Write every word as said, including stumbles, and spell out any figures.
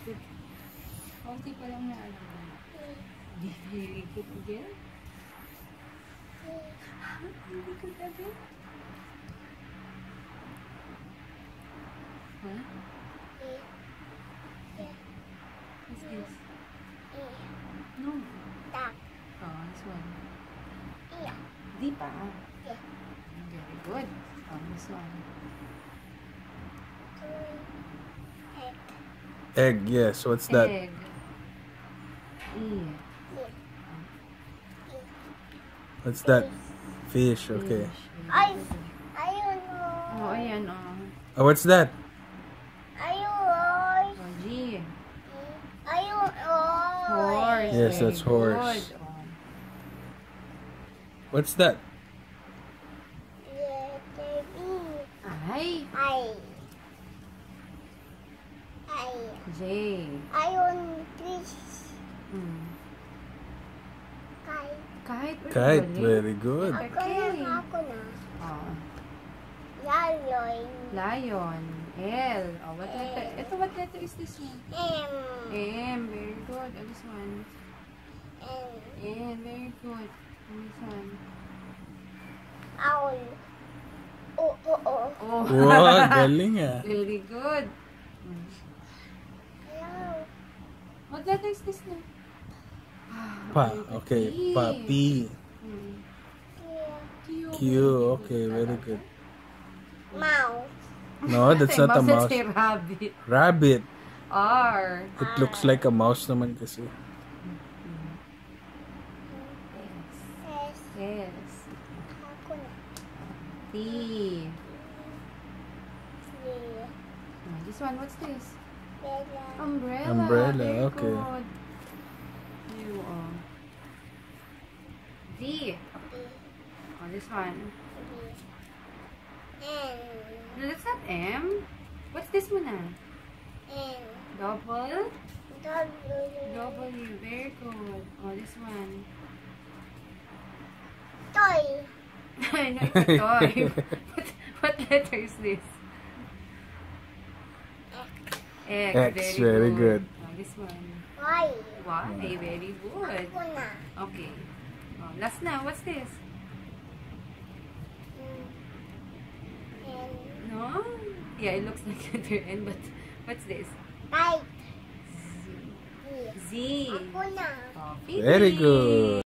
good. Konti pa lang na ano. Very good again. Very good again. Huh? What's this? No. Oh, this one. Di pa. Very good. Oh, this one. Egg, yes. What's that? Egg. E. What's that? Fish, okay. I, I don't know. Oh, ayan, oh. Oh, what's that? I don't Oh, G. I don't know. Horse. Yes, Very that's horse. good. Oh. What's that? Letter B. I. I. I. J. I want fish. Hmm. Kite. Kite. Uy, Kite, galing. very good. Ako Okay. na, ako na. Oh. Lion. Lion. L. Oh, what letter? Ito, what letter is this one? M. M. Very good. Oh, this one. N. N. Very good. Oh, this one. Owl. O, o, o. Oh. Wow, galing ah. Very good. Hmm. Hello. What letter is this now? Pa, okay. Pa, P. Hmm. Yeah. Q. Q, okay, very good. Mouse. No, that's not a mouse. Say rabbit. Rabbit. R. It looks like a mouse naman kasi. S. S. S. Ako na. T. C. Oh, this one, what's this? Bella. Umbrella. Umbrella, Very okay. good. U. Oh. D. B. Oh, this one. B. N. No, that's not M. What's this one ah? N. Double. W. W. Very good. Oh, this one. Toy. No, it's a toy. what, what letter is this? X. X, very good. Oh, this one. Y. Y. Very good. Ako na. Okay. Oh, last na. What's this? Mm. N. No? Yeah, it looks like letter N, but what's this? Kite. Z. Z. Z. Ako na. Oh, Very Phoebe. good.